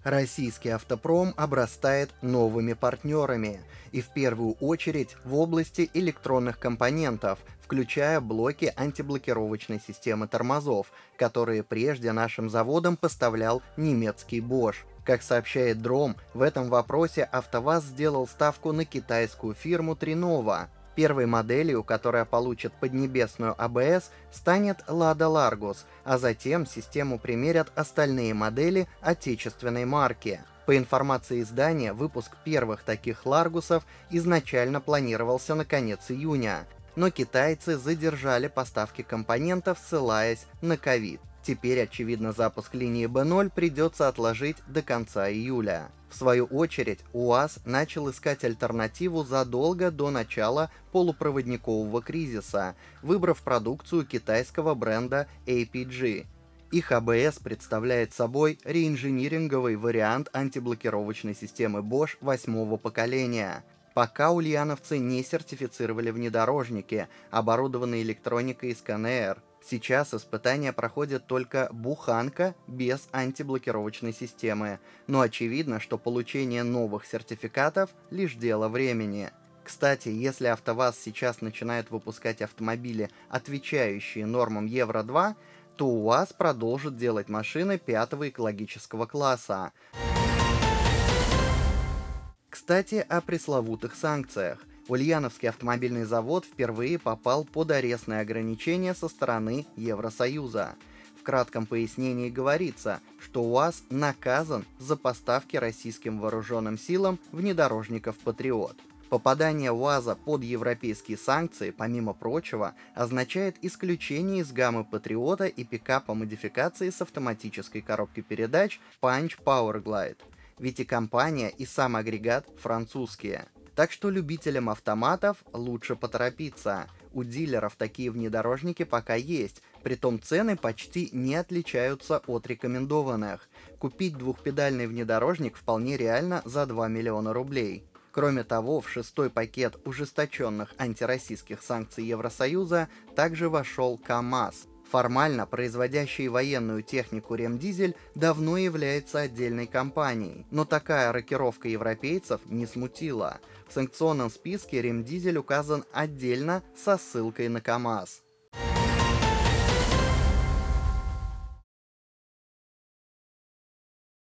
Российский автопром обрастает новыми партнерами, и в первую очередь в области электронных компонентов, включая блоки антиблокировочной системы тормозов, которые прежде нашим заводам поставлял немецкий Bosch. Как сообщает Дром, в этом вопросе АвтоВАЗ сделал ставку на китайскую фирму Trinova. Первой моделью, которая получит поднебесную АБС, станет Lada Largus, а затем систему примерят остальные модели отечественной марки. По информации издания, выпуск первых таких Ларгусов изначально планировался на конец июня, но китайцы задержали поставки компонентов, ссылаясь на ковид. Теперь, очевидно, запуск линии B0 придется отложить до конца июля. В свою очередь, УАЗ начал искать альтернативу задолго до начала полупроводникового кризиса, выбрав продукцию китайского бренда APG. Их АБС представляет собой реинжиниринговый вариант антиблокировочной системы Bosch 8-го поколения. Пока ульяновцы не сертифицировали внедорожники, оборудованные электроникой из КНР. Сейчас испытания проходят только буханка без антиблокировочной системы, но очевидно, что получение новых сертификатов – лишь дело времени. Кстати, если АвтоВАЗ сейчас начинает выпускать автомобили, отвечающие нормам Евро-2, то УАЗ продолжит делать машины 5-го экологического класса. Кстати, о пресловутых санкциях. Ульяновский автомобильный завод впервые попал под арестные ограничения со стороны Евросоюза. В кратком пояснении говорится, что УАЗ наказан за поставки российским вооруженным силам внедорожников «Патриот». Попадание УАЗа под европейские санкции, помимо прочего, означает исключение из гаммы «Патриота» и пикапа модификации с автоматической коробкой передач Punch Powerglide. Ведь и компания, и сам агрегат французские. Так что любителям автоматов лучше поторопиться. У дилеров такие внедорожники пока есть, притом цены почти не отличаются от рекомендованных. Купить двухпедальный внедорожник вполне реально за 2 миллиона рублей. Кроме того, в 6-й пакет ужесточенных антироссийских санкций Евросоюза также вошел КАМАЗ. Формально производящий военную технику Ремдизель давно является отдельной компанией, но такая рокировка европейцев не смутила. В санкционном списке Ремдизель указан отдельно со ссылкой на КАМАЗ.